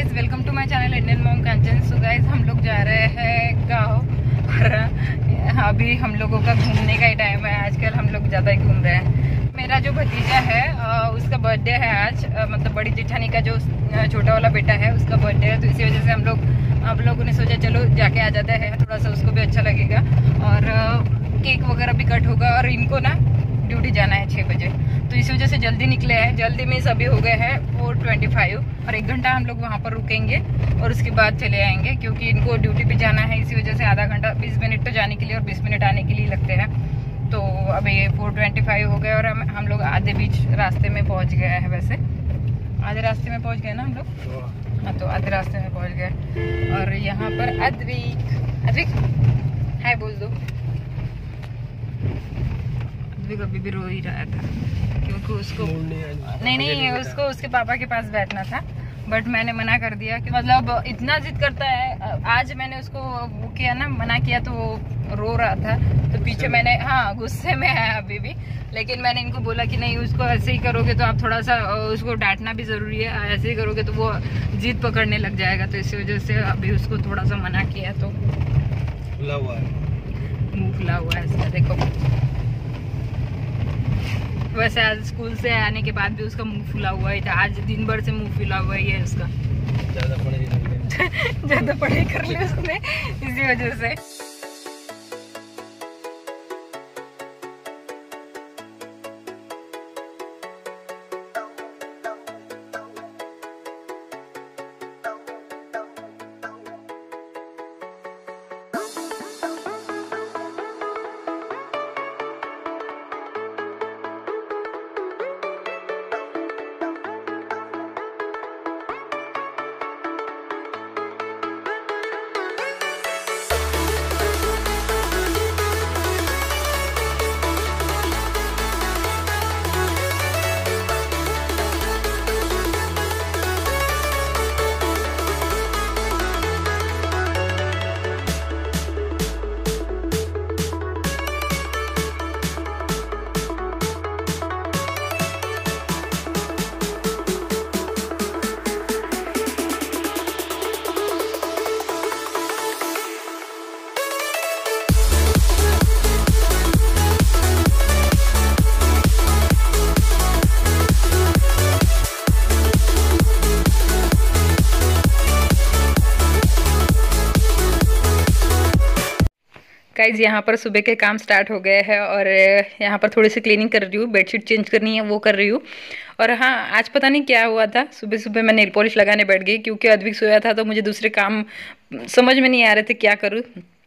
Guys, welcome to my channel Indian mom Kanchan. So guys, हम लोग जा रहे हैं गाँव और अभी हम लोगों का घूमने का ही टाइम है। आजकल हम लोग ज़्यादा ही घूम रहे हैं। मेरा जो भतीजा है उसका बर्थडे है आज, मतलब बड़ी जेठानी का जो छोटा वाला बेटा है उसका बर्थडे है। तो इसी वजह से हम लोगों ने सोचा चलो जाके आ जाते हैं, थोड़ा सा उसको भी अच्छा लगेगा और केक वगैरह भी कट होगा। और इनको ना ड्यूटी जाना है 6 बजे, तो इसी वजह से जल्दी निकले हैं। जल्दी में सभी हो गए हैं 4:25 और 1 घंटा हम लोग वहाँ पर रुकेंगे और उसके बाद चले आएंगे, क्योंकि इनको ड्यूटी पे जाना है। इसी वजह से आधा घंटा 20 मिनट तो जाने के लिए और 20 मिनट आने के लिए लगते हैं। तो अभी 4:25 हो गए और हम लोग आधे बीच रास्ते में पहुँच गए हैं। वैसे आधे रास्ते में पहुँच गए ना हम लोग। हाँ, तो आधे रास्ते में पहुँच गए और यहाँ पर अद्विक हाय बोल दो। अभी भी रो ही रहा था क्योंकि उसको नहीं उसको उसके पापा के पास बैठना था, बट मैंने मना कर दिया कि मतलब इतना जिद करता है। आज मैंने उसको वो किया ना, मना किया तो वो रो रहा था। तो पीछे मैंने गुस्से में है अभी भी, लेकिन मैंने इनको बोला कि नहीं, उसको ऐसे ही करोगे तो आप थोड़ा सा उसको डांटना भी जरूरी है। ऐसे ही करोगे तो वो जिद पकड़ने लग जाएगा। तो इसी वजह से अभी उसको थोड़ा सा मना किया। तो खुला हुआ है, मुँह खुला हुआ है इसका, देखो। वैसे आज स्कूल से आने के बाद भी उसका मुंह फुला हुआ ही था। आज दिन भर से मुंह फुला हुआ ही है उसका। ज्यादा पढ़ाई कर ली उसने, इसी वजह से। गाइज, यहाँ पर सुबह के काम स्टार्ट हो गए हैं और यहाँ पर थोड़ी सी क्लीनिंग कर रही हूँ। बेडशीट चेंज करनी है, वो कर रही हूँ। और हाँ, आज पता नहीं क्या हुआ था, सुबह सुबह मैं नेल पॉलिश लगाने बैठ गई क्योंकि अद्विक सोया था। तो मुझे दूसरे काम समझ में नहीं आ रहे थे क्या करूँ।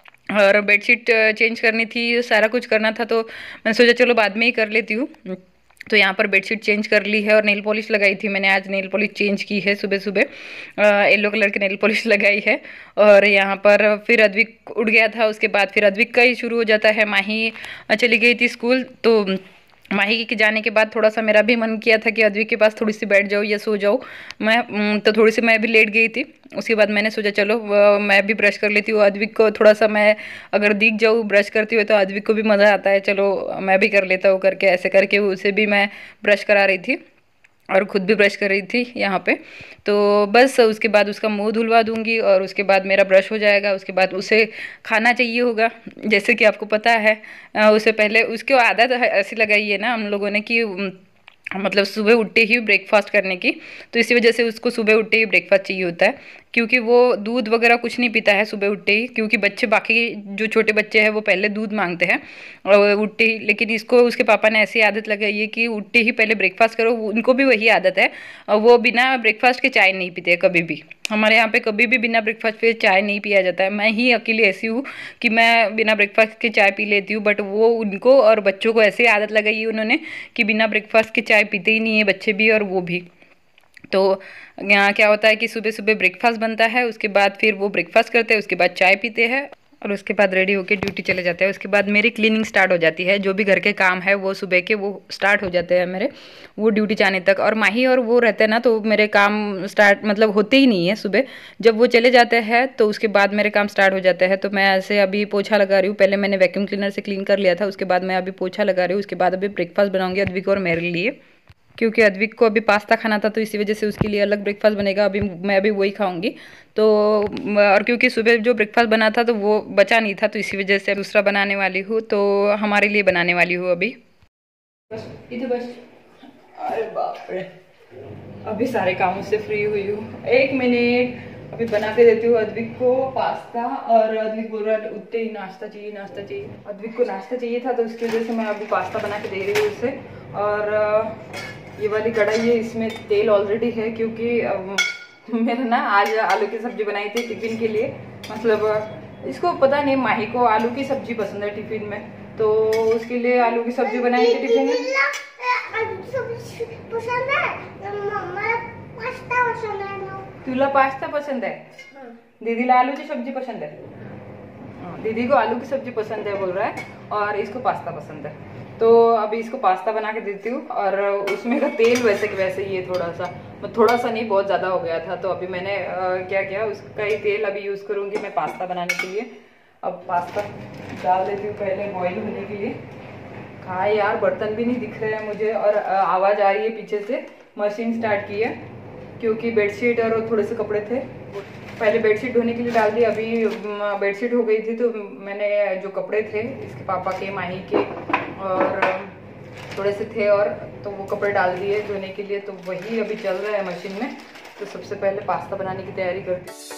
और बेडशीट चेंज करनी थी, सारा कुछ करना था, तो मैंने सोचा चलो बाद में ही कर लेती हूँ। तो यहाँ पर बेडशीट चेंज कर ली है और नेल पॉलिश लगाई थी मैंने। आज नेल पॉलिश चेंज की है सुबह सुबह, येलो कलर की नेल पॉलिश लगाई है। और यहाँ पर फिर अद्विक उठ गया था, उसके बाद फिर अद्विक का ही शुरू हो जाता है। माही चली गई थी स्कूल, तो माही के जाने के बाद थोड़ा सा मेरा भी मन किया था कि अद्विक के पास थोड़ी सी बैठ जाऊँ या सो जाऊँ मैं। तो थोड़ी सी मैं भी लेट गई थी। उसके बाद मैंने सोचा चलो मैं भी ब्रश कर लेती हूँ। अद्विक को थोड़ा सा मैं अगर दिख जाऊँ ब्रश करती हुई तो अद्विक को भी मज़ा आता है, चलो मैं भी कर लेता हूँ करके। ऐसे करके उसे भी मैं ब्रश करा रही थी और ख़ुद भी ब्रश कर रही थी यहाँ पे। तो बस उसके बाद उसका मुंह धुलवा दूँगी और उसके बाद मेरा ब्रश हो जाएगा। उसके बाद उसे खाना चाहिए होगा, जैसे कि आपको पता है। उससे पहले उसकी आदत ऐसी लगाई है ना हम लोगों ने कि मतलब सुबह उठते ही ब्रेकफास्ट करने की। तो इसी वजह से उसको सुबह उठते ही ब्रेकफास्ट चाहिए होता है, क्योंकि वो दूध वगैरह कुछ नहीं पीता है सुबह उठते ही। क्योंकि बच्चे बाकी जो छोटे बच्चे हैं वो पहले दूध मांगते हैं और उठते ही, लेकिन इसको उसके पापा ने ऐसी आदत लगाई है कि उठते ही पहले ब्रेकफास्ट करो। उनको भी वही आदत है, वो बिना ब्रेकफास्ट के चाय नहीं पीते कभी भी। हमारे यहाँ पे कभी भी बिना ब्रेकफास्ट पे चाय नहीं पिया जाता है। मैं ही अकेली ऐसी हूँ कि मैं बिना ब्रेकफास्ट के चाय पी लेती हूँ, बट वो उनको और बच्चों को ऐसी आदत लगाई है उन्होंने कि बिना ब्रेकफास्ट के चाय पीते ही नहीं है बच्चे भी और वो भी। तो यहाँ क्या होता है कि सुबह सुबह ब्रेकफास्ट बनता है, उसके बाद फिर वो ब्रेकफास्ट करते हैं, उसके बाद चाय पीते हैं और उसके बाद रेडी होकर ड्यूटी चले जाते हैं। उसके बाद मेरी क्लीनिंग स्टार्ट हो जाती है। जो भी घर के काम है वो सुबह के वो स्टार्ट हो जाते हैं मेरे, वो ड्यूटी जाने तक। और माही और वो रहते हैं ना, तो मेरे काम स्टार्ट मतलब होते ही नहीं है सुबह। जब वो चले जाते हैं तो उसके बाद मेरे काम स्टार्ट हो जाते हैं। तो मैं ऐसे अभी पोछा लगा रही हूँ। पहले मैंने वैक्यूम क्लीनर से क्लीन कर लिया था, उसके बाद मैं अभी पोछा लगा रही हूँ। उसके बाद अभी ब्रेकफास्ट बनाऊँगी अद्विक और मेरे लिए। क्योंकि अद्विक को अभी पास्ता खाना था तो इसी वजह से उसके लिए अलग ब्रेकफास्ट बनेगा। अभी मैं अभी वही खाऊंगी। तो और क्योंकि सुबह जो ब्रेकफास्ट बना था तो वो बचा नहीं था, तो इसी वजह से दूसरा बनाने वाली हूँ, तो हमारे लिए बनाने वाली हूँ अभी। बस इधर बस। अरे बाप रे, अभी सारे कामों से फ्री हुई हूँ। 1 मिनट, अभी बना के देती हूँ अद्विक को पास्ता। और अद्विक बोल रहा है उठते ही नाश्ता चाहिए नाश्ता चाहिए। अद्विक को नाश्ता चाहिए था तो उसकी वजह से मैं अभी पास्ता बना के दे रही हूँ उसे। और ये वाली कढ़ाई है, इसमें तेल ऑलरेडी है क्योंकि मेरा ना आज आलू की सब्जी बनाई थी टिफिन के लिए। मतलब इसको पता नहीं, माही को आलू की सब्जी पसंद है टिफिन में, तो उसके लिए आलू की सब्जी बनाई थी टिफिन में। तुला पास्ता पसंद है? दीदीला आलूची सब्जी पसंद है। दीदी को आलू की सब्जी पसंद है बोल रहा है, और इसको पास्ता पसंद है। तो अभी इसको पास्ता बना के देती हूँ। और उसमें का तेल वैसे के वैसे ही है, थोड़ा सा नहीं, बहुत ज़्यादा हो गया था। तो अभी मैंने क्या किया, उसका ही तेल अभी यूज़ करूँगी मैं पास्ता बनाने के लिए। अब पास्ता डाल देती हूँ पहले बॉईल होने के लिए। कहा यार, बर्तन भी नहीं दिख रहे हैं मुझे, और आवाज़ आ रही है पीछे से। मशीन स्टार्ट की है क्योंकि बेडशीट और थोड़े से कपड़े थे, पहले बेडशीट धोने के लिए डाल दी। अभी बेडशीट हो गई थी तो मैंने जो कपड़े थे इसके पापा के, माही के और थोड़े से थे, और तो वो कपड़े डाल दिए धोने के लिए। तो वही अभी चल रहा है मशीन में। तो सबसे पहले पास्ता बनाने की तैयारी करती।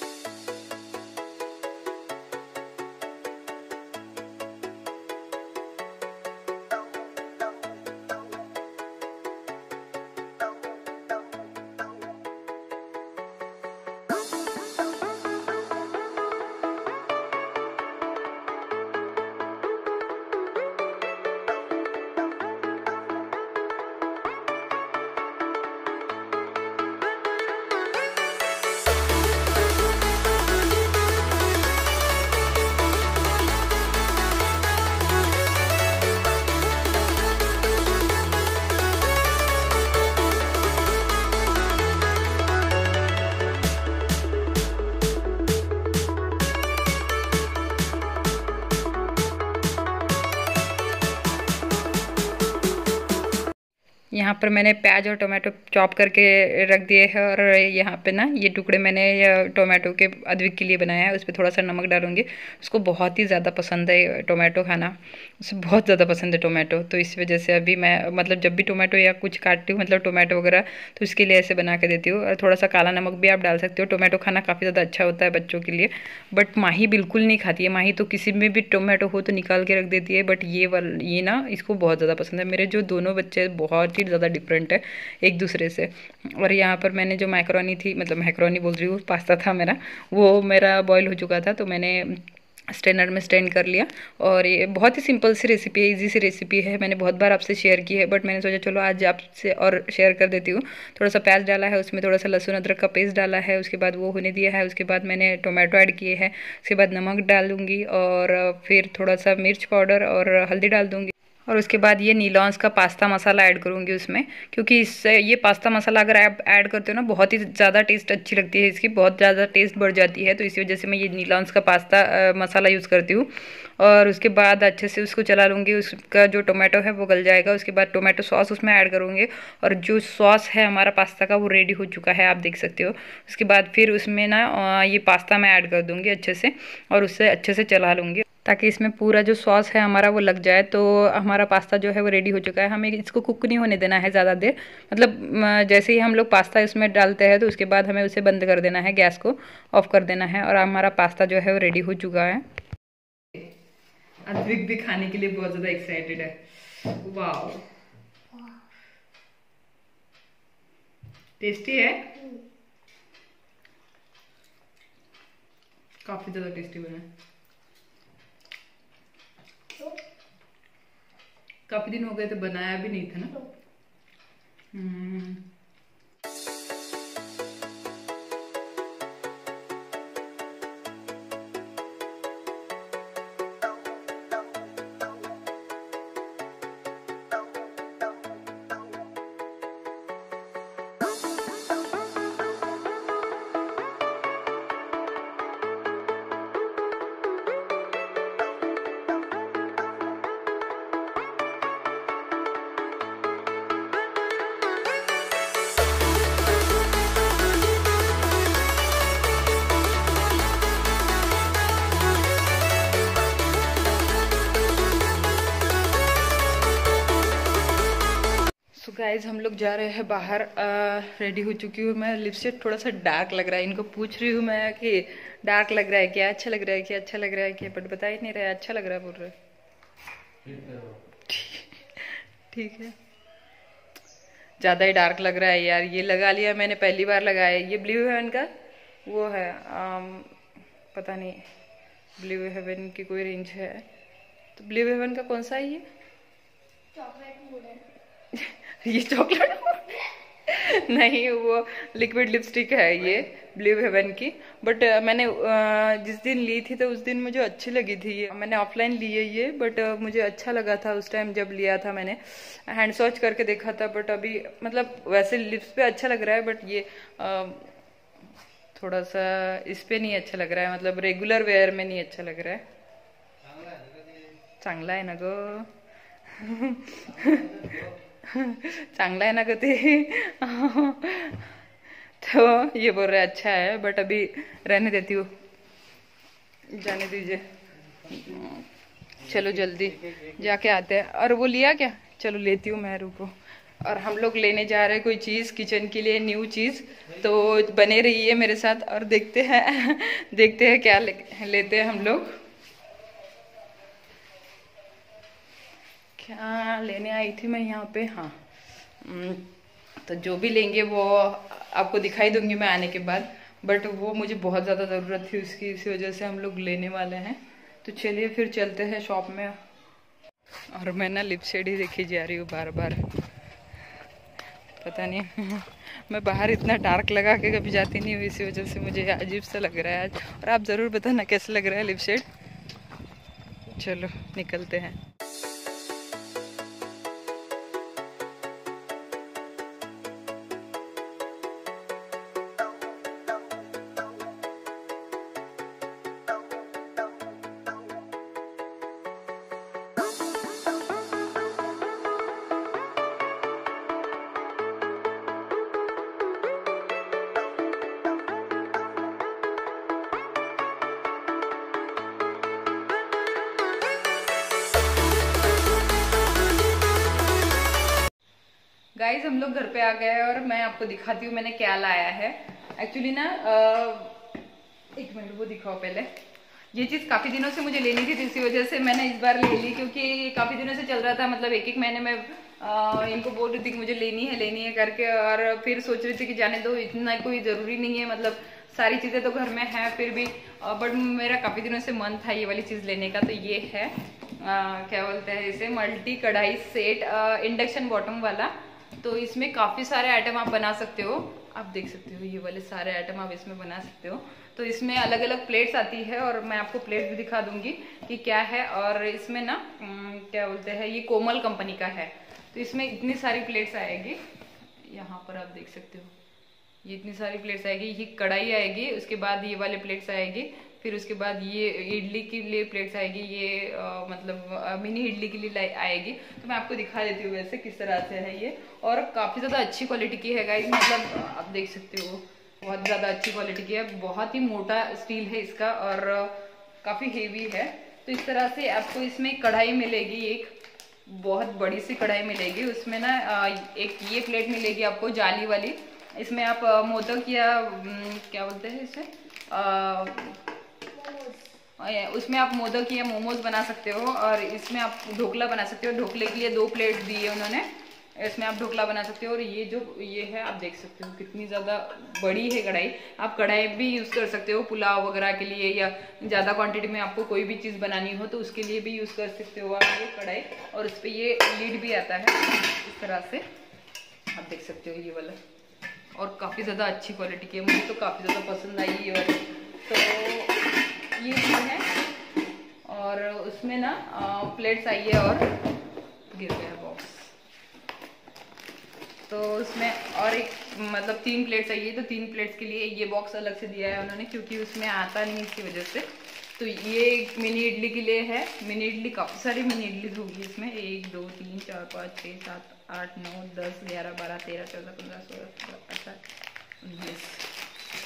यहाँ पर मैंने प्याज और टोमेटो चॉप करके रख दिए हैं। और यहाँ पे ना ये टुकड़े मैंने टोमेटो के अद्विक के लिए बनाया है। उस पर थोड़ा सा नमक डालूंगी। उसको बहुत ही ज़्यादा पसंद है टोमेटो खाना, उसे बहुत ज़्यादा पसंद है टोमेटो। तो इस वजह से अभी मैं मतलब जब भी टोमेटो या कुछ काटती हूँ, मतलब टोमेटो वगैरह, तो इसके लिए ऐसे बना के देती हूँ। और थोड़ा सा काला नमक भी आप डाल सकते हो। टोमेटो खाना काफ़ी ज़्यादा अच्छा होता है बच्चों के लिए। बट माही बिल्कुल नहीं खाती है। माही तो किसी में भी टोमेटो हो तो निकाल के रख देती है। बट ये ना इसको बहुत ज़्यादा पसंद है। मेरे जो दोनों बच्चे बहुत ही ज़्यादा डिफरेंट है एक दूसरे से। और यहाँ पर मैंने जो मैकरोनी थी, मतलब मैकरोनी बोल रही हूँ, पास्ता था मेरा, वो मेरा बॉईल हो चुका था। तो मैंने स्ट्रेनर में स्ट्रेन कर लिया। और ये बहुत ही सिंपल सी रेसिपी है, इजी सी रेसिपी है। मैंने बहुत बार आपसे शेयर की है, बट मैंने सोचा चलो आज आपसे और शेयर कर देती हूँ। थोड़ा सा प्याज डाला है, उसमें थोड़ा सा लहसुन अदरक का पेस्ट डाला है। उसके बाद वो होने दिया है। उसके बाद मैंने टोमेटो ऐड किए हैं। उसके बाद नमक डालूंगी, और फिर थोड़ा सा मिर्च पाउडर और हल्दी डाल दूँगी। और उसके बाद ये नीलॉन्स का पास्ता मसाला ऐड करूँगी उसमें, क्योंकि इससे ये पास्ता मसाला अगर आप ऐड करते हो ना, बहुत ही ज़्यादा टेस्ट अच्छी लगती है इसकी, बहुत ज़्यादा टेस्ट बढ़ जाती है। तो इसी वजह से मैं ये नीलॉन्स का पास्ता मसाला यूज़ करती हूँ। और उसके बाद अच्छे से उसको चला लूँगी। उसका जो टोमेटो है वो गल जाएगा। उसके बाद टोमेटो सॉस उसमें ऐड करूँगी। और जो सॉस है हमारा पास्ता का वो रेडी हो चुका है, आप देख सकते हो। उसके बाद फिर उसमें ना ये पास्ता मैं ऐड कर दूँगी अच्छे से, और उससे अच्छे से चला लूँगी ताकि इसमें पूरा जो सॉस है हमारा वो लग जाए। तो हमारा पास्ता जो है वो रेडी हो चुका है। हमें इसको कुक नहीं होने देना है ज़्यादा देर। मतलब जैसे ही हम लोग पास्ता इसमें डालते हैं तो उसके बाद हमें उसे बंद कर देना है, गैस को ऑफ कर देना है। और हमारा पास्ता जो है वो रेडी हो चुका है। अद्विक भी खाने के लिए बहुत ज़्यादा एक्साइटेड है। वाह, टेस्टी है, काफ़ी ज़्यादा टेस्टी बना है। काफी दिन हो गए थे, बनाया भी नहीं था ना। गाइज हम लोग जा रहे हैं बाहर। रेडी हो चुकी हूँ मैं। लिपस्टिक थोड़ा सा डार्क लग रहा है। इनको पूछ रही हूँ मैं कि डार्क लग रहा है क्या, अच्छा लग रहा है क्या, अच्छा लग रहा है क्या, बट बता ही नहीं रहा है। अच्छा लग रहा है बोल रहे। ठीक है। ज़्यादा ही डार्क लग रहा है यार। ये लगा लिया मैंने, पहली बार लगाया। ये ब्लू हेवन का वो है, पता नहीं ब्लू हेवन की कोई रेंज है। तो ब्लू हेवन का कौन सा है ये? ये चॉकलेट नहीं, वो लिक्विड लिपस्टिक है ये ब्लू हेवन की। बट मैंने जिस दिन ली थी तो उस दिन मुझे अच्छी लगी थी ये। मैंने ऑफलाइन ली है ये, बट मुझे अच्छा लगा था उस टाइम जब लिया था मैंने। हैंड स्वॉच करके देखा था, बट अभी मतलब वैसे लिप्स पे अच्छा लग रहा है, बट ये थोड़ा सा इस पे नहीं अच्छा लग रहा है। मतलब रेगुलर वेयर में नहीं अच्छा लग रहा है। चांगला आहे ना गो चांगला है ना गो ते तो ये बोल रहे अच्छा है, बट अभी रहने देती हूँ, जाने दीजिए। चलो जल्दी जाके आते हैं। और वो लिया क्या? चलो लेती हूँ मैं, रुको। और हम लोग लेने जा रहे हैं कोई चीज़ किचन के लिए, न्यू चीज़। तो बने रहिए मेरे साथ और देखते हैं देखते हैं क्या लेते हैं हम लोग। क्या लेने आई थी मैं यहाँ पे? हाँ, तो जो भी लेंगे वो आपको दिखाई दूंगी मैं आने के बाद। बट वो मुझे बहुत ज़्यादा ज़रूरत थी उसकी, इसी वजह से हम लोग लेने वाले हैं। तो चलिए फिर चलते हैं शॉप में। और मैं ना लिप शेड ही देखी जा रही हूँ बार बार, पता नहीं मैं बाहर इतना डार्क लगा के कभी जाती नहीं हूँ, इसी वजह से मुझे अजीब सा लग रहा है आज। और आप ज़रूर बताना कैसे लग रहा है लिप शेड। चलो निकलते हैं। गाइज हम लोग घर पे आ गए हैं और मैं आपको दिखाती हूँ मैंने क्या लाया है। एक्चुअली ना एक मिनट वो दिखाओ पहले। ये चीज़ काफ़ी दिनों से मुझे लेनी थी, इसी वजह से मैंने इस बार ले ली, क्योंकि ये काफ़ी दिनों से चल रहा था। मतलब एक एक महीने में इनको बोल रही थी कि मुझे लेनी है करके, और फिर सोच रही थी कि जाने दो, इतना कोई ज़रूरी नहीं है। मतलब सारी चीज़ें तो घर में है फिर भी, बट मेरा काफ़ी दिनों से मन था ये वाली चीज़ लेने का। तो ये है क्या बोलते हैं इसे, मल्टी कढ़ाई सेट, इंडक्शन बॉटम वाला। तो इसमें काफ़ी सारे आइटम आप बना सकते हो। आप देख सकते हो ये वाले सारे आइटम आप इसमें बना सकते हो। तो इसमें अलग अलग प्लेट्स आती है, और मैं आपको प्लेट भी दिखा दूंगी कि क्या है। और इसमें ना क्या बोलते हैं, ये कोमल कंपनी का है। तो इसमें इतनी सारी प्लेट्स आएगी, यहाँ पर आप देख सकते हो। ये इतनी सारी प्लेट्स आएगी, ये कढ़ाई आएगी, उसके बाद ये वाले प्लेट्स आएगी, फिर उसके बाद ये इडली के लिए प्लेट्स आएगी, ये मतलब मिनी इडली के लिए आएगी। तो मैं आपको दिखा देती हूँ वैसे किस तरह से है ये। और काफ़ी ज़्यादा अच्छी क्वालिटी की है गाइस, मतलब आप देख सकते हो बहुत ज़्यादा अच्छी क्वालिटी की है। बहुत ही मोटा स्टील है इसका और काफ़ी हेवी है। तो इस तरह से आपको इसमें कढ़ाई मिलेगी, एक बहुत बड़ी सी कढ़ाई मिलेगी। उसमें ना एक ये प्लेट मिलेगी आपको जाली वाली। इसमें आप मोदक या क्या बोलते हैं इसे, उसमें आप मोदक या मोमोज बना सकते हो। और इसमें आप ढोकला बना सकते हो। ढोकले के लिए 2 प्लेट दिए उन्होंने, इसमें आप ढोकला बना सकते हो। और ये जो ये है आप देख सकते हो कितनी ज़्यादा बड़ी है कढ़ाई। आप कढ़ाई भी यूज़ कर सकते हो पुलाव वगैरह के लिए, या ज़्यादा क्वांटिटी में आपको कोई भी चीज़ बनानी हो तो उसके लिए भी यूज़ कर सकते हो आप ये कढ़ाई। और उस पर ये लीड भी आता है इस तरह से, आप देख सकते हो ये वाला। और काफ़ी ज़्यादा अच्छी क्वालिटी की है, मुझे तो काफ़ी ज़्यादा पसंद आई ये वाली। तो ये भी है, और उसमें ना प्लेट्स आई है और गिर गया बॉक्स। तो उसमें और एक मतलब 3 प्लेट्स चाहिए, तो 3 प्लेट्स के लिए ये बॉक्स अलग से दिया है उन्होंने, क्योंकि उसमें आता नहीं इसकी वजह से। तो ये मिनी इडली के लिए है। मिनी इडली काफ़ी सारी मिनी इडली होगी इसमें, 1 2 3 4 5 6 7 8 9 10 11 12 13 14 15 16 17 18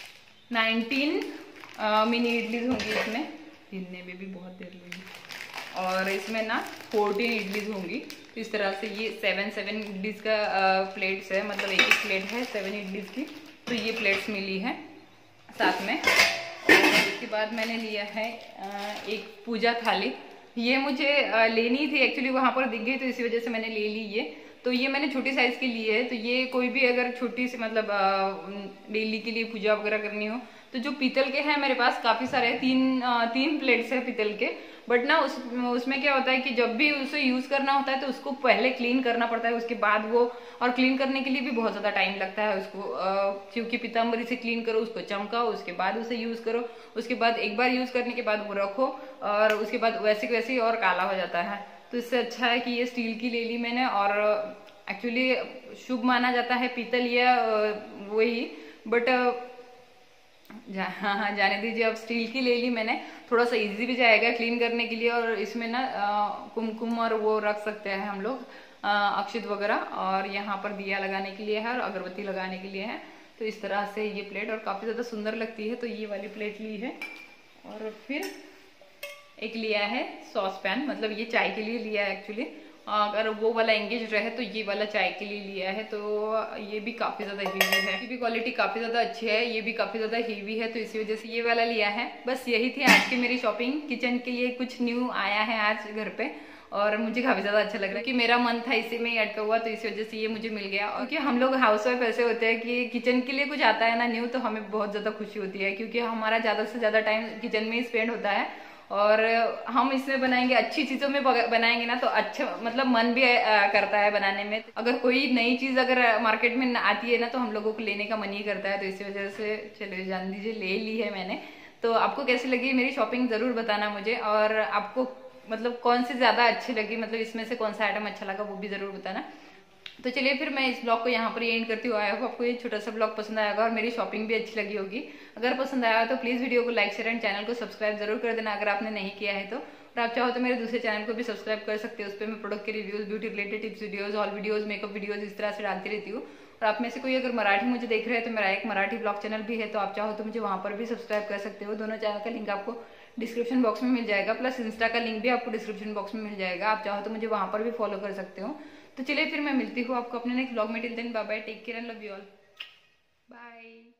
19 मिनी इडलीज होंगी इसमें। गिनने में भी बहुत देर लगी। और इसमें ना 14 इडलीज होंगी। तो इस तरह से ये 7 इडलीज का प्लेट्स है, मतलब एक प्लेट है 7 इडलीज की। तो ये प्लेट्स मिली है साथ में। और उसके बाद मैंने लिया है एक पूजा थाली। ये मुझे लेनी थी एक्चुअली, वहाँ पर दिख गई तो इसी वजह से मैंने ले ली ये। तो ये मैंने छोटी साइज की ली है। तो ये कोई भी अगर छोटी सी मतलब डेली के लिए पूजा वगैरह करनी हो तो जो पीतल के हैं मेरे पास काफी सारे, तीन प्लेट्स है पीतल के। बट ना उसमें क्या होता है कि जब भी उसे यूज करना होता है तो उसको पहले क्लीन करना पड़ता है, उसके बाद वो, और क्लीन करने के लिए भी बहुत ज्यादा टाइम लगता है उसको, क्योंकि पीताम्बरी से क्लीन करो, उसको चमकाओ, उसके बाद उसे यूज करो, उसके बाद एक बार यूज करने के बाद वो रखो, और उसके बाद वैसे के वैसे ही और काला हो जाता है। तो इससे अच्छा है कि ये स्टील की ले ली मैंने। और एक्चुअली शुभ माना जाता है पीतल या वही, बट हाँ हाँ जाने दीजिए। अब स्टील की ले ली मैंने, थोड़ा सा इजी भी जाएगा क्लीन करने के लिए। और इसमें ना कुमकुम और वो रख सकते हैं हम लोग, अक्षत वगैरह, और यहाँ पर दिया लगाने के लिए है और अगरबत्ती लगाने के लिए है। तो इस तरह से ये प्लेट, और काफी ज्यादा सुंदर लगती है। तो ये वाली प्लेट ली है। और फिर एक लिया है सॉस पैन, मतलब ये चाय के लिए लिया है एक्चुअली। अगर वो वाला एंगेज रहे तो ये वाला चाय के लिए लिया है। तो ये भी काफी ज्यादा हेवी है, इसकी भी क्वालिटी काफी ज्यादा अच्छी है, ये भी काफी ज्यादा हेवी है, तो इसी वजह से ये वाला लिया है। बस यही थी आज की मेरी शॉपिंग। किचन के लिए कुछ न्यू आया है आज घर पे, और मुझे काफी ज्यादा अच्छा लग रहा है कि मेरा मन था इसी में ही अटका हुआ, तो इसी वजह से ये मुझे मिल गया। क्योंकि हम लोग हाउस वाइफ ऐसे होते हैं कि किचन के लिए कुछ आता है ना न्यू, तो हमें बहुत ज्यादा खुशी होती है, क्योंकि हमारा ज्यादा से ज्यादा टाइम किचन में ही स्पेंड होता है। और हम इसमें बनाएंगे, अच्छी चीजों में बनाएंगे ना, तो अच्छा मतलब मन भी करता है बनाने में। अगर कोई नई चीज अगर मार्केट में आती है ना, तो हम लोगों को लेने का मन ही करता है। तो इसी वजह से चले जान दीजिए, ले ली है मैंने। तो आपको कैसी लगी मेरी शॉपिंग जरूर बताना मुझे, और आपको मतलब कौन सी ज्यादा अच्छी लगी, मतलब इसमें से कौन सा आइटम अच्छा लगा वो भी जरूर बताना। तो चलिए फिर मैं इस ब्लॉग को यहाँ पर एंड करती हूँ। आई होप आपको ये छोटा सा ब्लॉग पसंद आएगा और मेरी शॉपिंग भी अच्छी लगी होगी। अगर पसंद आया तो प्लीज वीडियो को लाइक शेयर एंड चैनल को सब्सक्राइब जरूर कर देना अगर आपने नहीं किया है तो। और आप चाहो तो मेरे दूसरे चैनल को भी सब्सक्राइब कर सकते हो, उस पर मैं प्रोडक्ट के reviews, beauty related tips videos, all videos, makeup videos इस तरह से डालती रहती हूँ। और आप में से कोई अगर मराठी मुझे देख रहे हैं तो मेरा एक मराठी ब्लॉग चैनल भी है, तो आप चाहो तो मुझे वहां पर भी सब्सक्राइब कर सकते हो। दोनों चैनल का लिंक आपको डिस्क्रिप्शन बॉक्स में मिल जाएगा, प्लस इंस्टा का लिंक भी आपको डिस्क्रिप्शन बॉक्स में मिल जाएगा। आप चाहो तो मुझे वहां पर भी फॉलो कर सकते हो। तो चलिए फिर मैं मिलती हूँ आपको अपने नेक्स्ट ब्लॉग में। Till then bye bye, take care and love you all, bye.